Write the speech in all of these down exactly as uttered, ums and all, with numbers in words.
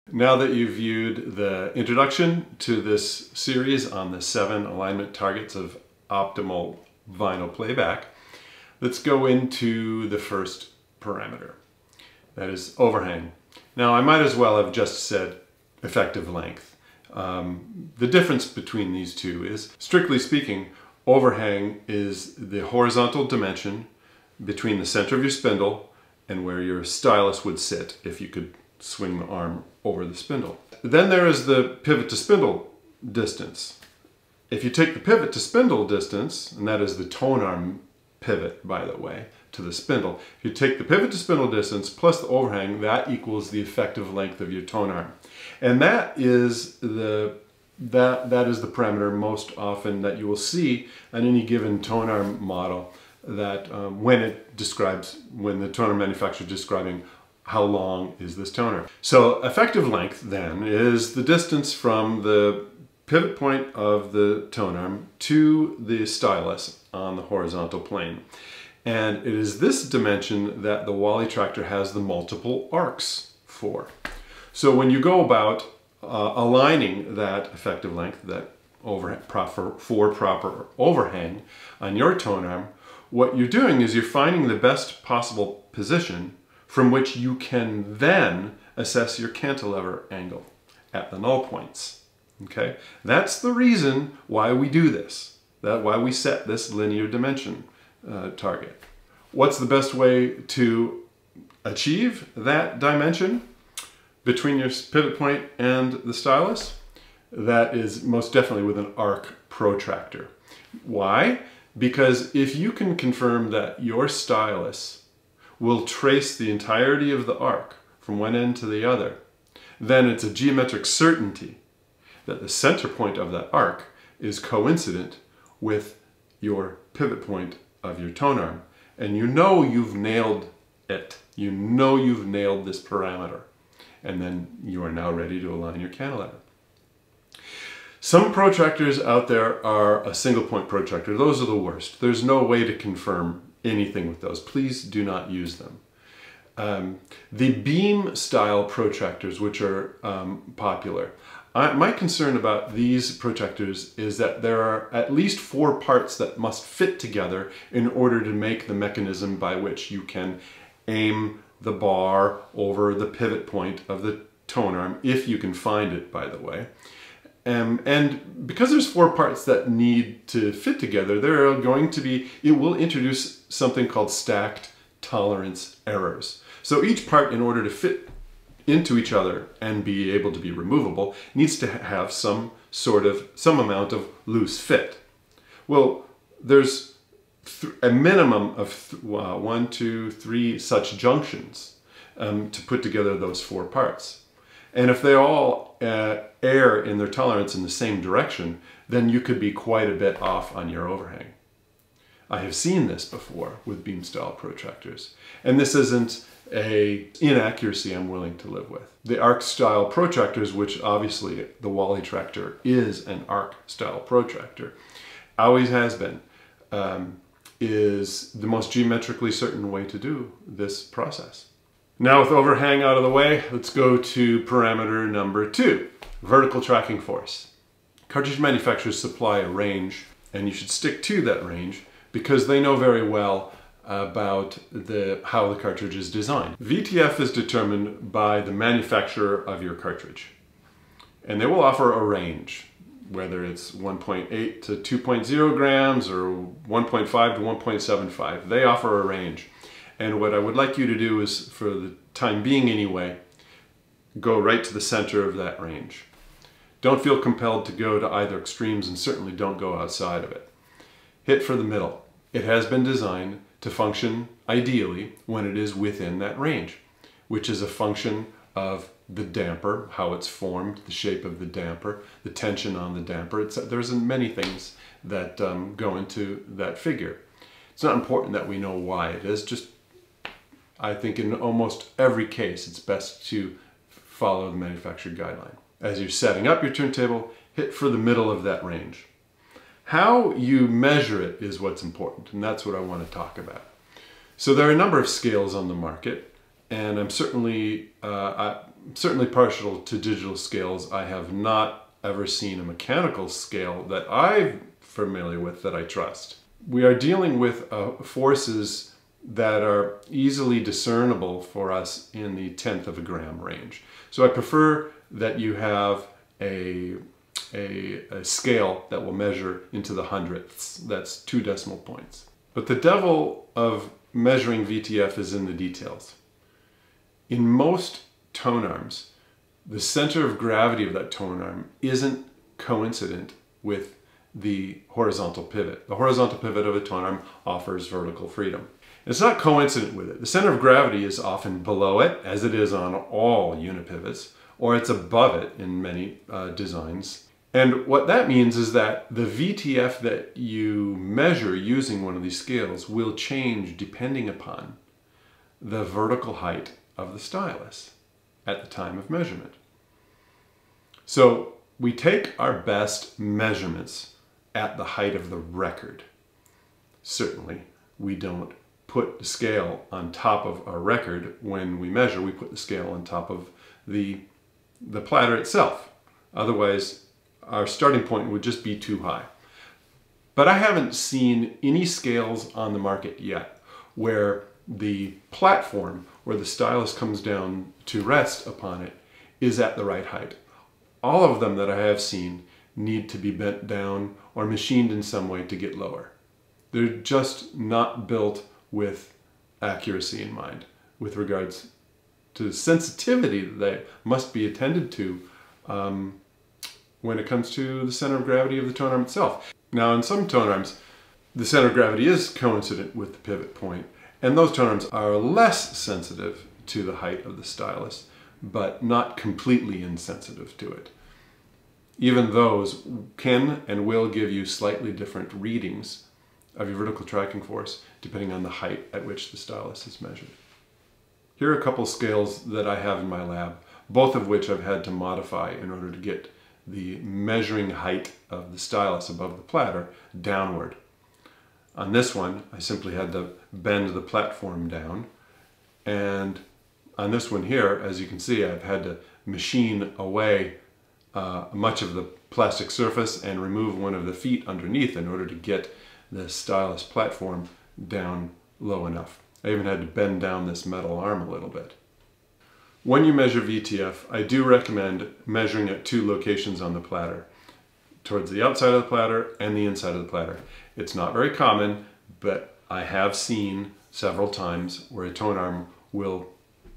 Now that you've viewed the introduction to this series on the seven alignment targets of optimal vinyl playback, let's go into the first parameter. That is overhang. Now I might as well have just said effective length. Um, the difference between these two is, strictly speaking, overhang is the horizontal dimension between the center of your spindle and where your stylus would sit if you could swing the arm over the spindle. Then there is the pivot to spindle distance. If you take the pivot to spindle distance, and that is the tone arm pivot, by the way, to the spindle, if you take the pivot to spindle distance plus the overhang, that equals the effective length of your tone arm. And that is the that that is the parameter most often that you will see on any given tone arm model, that um, when it describes, when the toner manufacturer is describing how long is this toner. So effective length then is the distance from the pivot point of the tone arm to the stylus on the horizontal plane. And it is this dimension that the Wally tractor has the multiple arcs for. So when you go about uh, aligning that effective length, that over, proper, for proper overhang on your tone arm, what you're doing is you're finding the best possible position from which you can then assess your cantilever angle at the null points. Okay, that's the reason why we do this. That's why we set this linear dimension uh, target. What's the best way to achieve that dimension between your pivot point and the stylus? That is most definitely with an arc protractor. Why? Because if you can confirm that your stylus will trace the entirety of the arc from one end to the other, then it's a geometric certainty that the center point of that arc is coincident with your pivot point of your tone arm. And you know you've nailed it. You know you've nailed this parameter. And then you are now ready to align your cantilever. Some protractors out there are a single point protractor. Those are the worst. There's no way to confirm anything with those. Please do not use them. Um, the beam style protractors, which are um, popular, I, my concern about these protractors is that there are at least four parts that must fit together in order to make the mechanism by which you can aim the bar over the pivot point of the tone arm, if you can find it, by the way. Um, and because there's four parts that need to fit together, there are going to be, it will introduce something called stacked tolerance errors. So each part, in order to fit into each other and be able to be removable, needs to have some sort of, some amount of loose fit. Well, there's th a minimum of th uh, one, two, three such junctions um, to put together those four parts. And if they all uh, err in their tolerance in the same direction, then you could be quite a bit off on your overhang. I have seen this before with beam style protractors, and this isn't a inaccuracy I'm willing to live with. The arc style protractors, which obviously the Wally tractor is an arc style protractor, always has been, um, is the most geometrically certain way to do this process. Now with overhang out of the way, let's go to parameter number two, vertical tracking force. Cartridge manufacturers supply a range, and you should stick to that range because they know very well about the, how the cartridge is designed. V T F is determined by the manufacturer of your cartridge, and they will offer a range, whether it's one point eight to two point zero grams or one point five to one point seven five. They offer a range. And what I would like you to do is, for the time being anyway, go right to the center of that range. Don't feel compelled to go to either extremes, and certainly don't go outside of it. Hit for the middle. It has been designed to function ideally when it is within that range, which is a function of the damper, how it's formed, the shape of the damper, the tension on the damper. It's, there's many things that um, go into that figure. It's not important that we know why it is, just I think in almost every case it's best to follow the manufacturer guideline. As you're setting up your turntable, hit for the middle of that range. How you measure it is what's important, and that's what I want to talk about. So there are a number of scales on the market. and I'm certainly, uh, I'm certainly partial to digital scales. I have not ever seen a mechanical scale that I'm familiar with that I trust. We are dealing with uh, forces that are easily discernible for us in the tenth of a gram range. So I prefer that you have a, a, a scale that will measure into the hundredths. That's two decimal points. But the devil of measuring V T F is in the details. In most tone arms, the center of gravity of that tone arm isn't coincident with the horizontal pivot. The horizontal pivot of a tone arm offers vertical freedom. It's not coincident with it. The center of gravity is often below it, as it is on all unipivots, or it's above it in many uh, designs. And what that means is that the V T F that you measure using one of these scales will change depending upon the vertical height of the stylus at the time of measurement. So we take our best measurements at the height of the record. Certainly, we don't put the scale on top of our record when we measure. We put the scale on top of the, the platter itself. Otherwise, our starting point would just be too high. But I haven't seen any scales on the market yet where the platform where the stylus comes down to rest upon it is at the right height. All of them that I have seen need to be bent down or machined in some way to get lower. They're just not built with accuracy in mind with regards to sensitivity that they must be attended to um, when it comes to the center of gravity of the tone arm itself. Now, in some tone arms, the center of gravity is coincident with the pivot point, and those tone arms are less sensitive to the height of the stylus, but not completely insensitive to it. Even those can and will give you slightly different readings of your vertical tracking force depending on the height at which the stylus is measured. Here are a couple scales that I have in my lab, both of which I've had to modify in order to get the measuring height of the stylus above the platter downward. On this one, I simply had to bend the platform down, and on this one here, as you can see, I've had to machine away uh, much of the plastic surface and remove one of the feet underneath in order to get the stylus platform down low enough. I even had to bend down this metal arm a little bit. When you measure V T F, I do recommend measuring at two locations on the platter, towards the outside of the platter and the inside of the platter. It's not very common, but I have seen several times where a tone arm will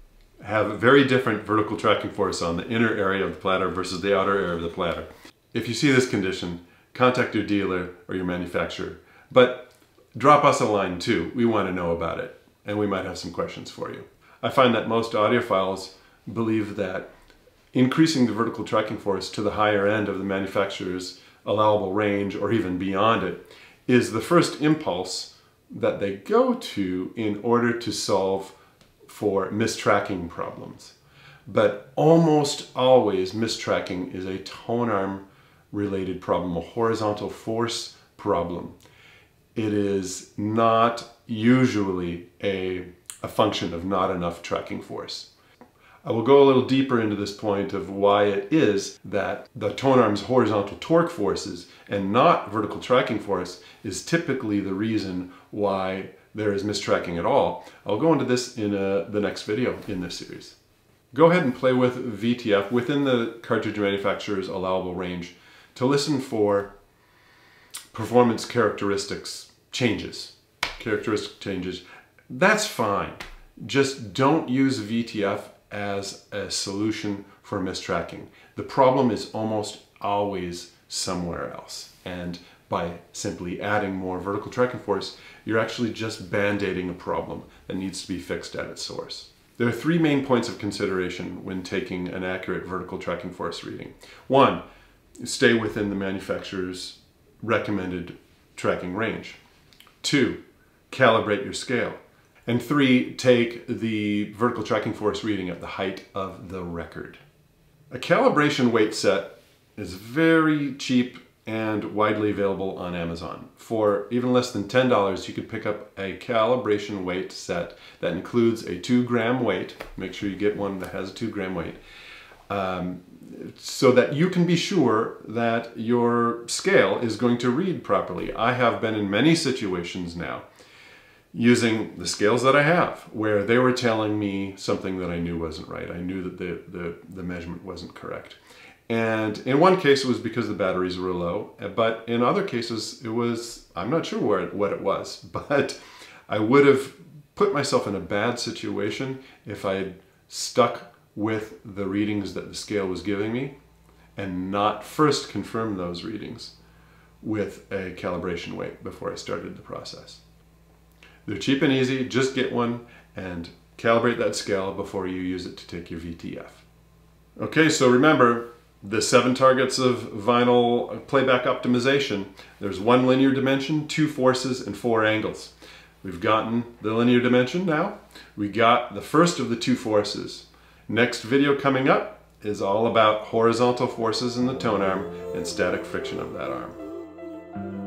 have a very different vertical tracking force on the inner area of the platter versus the outer area of the platter. If you see this condition, contact your dealer or your manufacturer, but drop us a line too. We want to know about it, and we might have some questions for you. I find that most audiophiles believe that increasing the vertical tracking force to the higher end of the manufacturer's allowable range or even beyond it is the first impulse that they go to in order to solve for mistracking problems. But almost always mistracking is a tone arm related problem, a horizontal force problem. It is not usually a, a function of not enough tracking force. I will go a little deeper into this point of why it is that the tone arm's horizontal torque forces and not vertical tracking force is typically the reason why there is mistracking at all. I'll go into this in a, the next video in this series. Go ahead and play with V T F within the cartridge manufacturer's allowable range to listen for performance characteristics changes. Characteristic changes. That's fine. Just don't use V T F as a solution for mistracking. The problem is almost always somewhere else. And by simply adding more vertical tracking force, you're actually just band-aiding a problem that needs to be fixed at its source. There are three main points of consideration when taking an accurate vertical tracking force reading. One, stay within the manufacturer's recommended tracking range. Two, calibrate your scale. And three, take the vertical tracking force reading at the height of the record. A calibration weight set is very cheap and widely available on Amazon. For even less than ten dollars, you could pick up a calibration weight set that includes a two gram weight. Make sure you get one that has a two gram weight, um, so that you can be sure that your scale is going to read properly. I have been in many situations now using the scales that I have where they were telling me something that I knew wasn't right. I knew that the, the, the measurement wasn't correct. And in one case it was because the batteries were low, but in other cases it was, I'm not sure where, what it was, but I would have put myself in a bad situation if I had stuck with the readings that the scale was giving me and not first confirm those readings with a calibration weight before I started the process. They're cheap and easy, just get one and calibrate that scale before you use it to take your V T F. Okay, so remember, the seven targets of vinyl playback optimization. There's one linear dimension, two forces, and four angles. We've gotten the linear dimension now. We got the first of the two forces. Next video coming up is all about horizontal forces in the tone arm and static friction of that arm.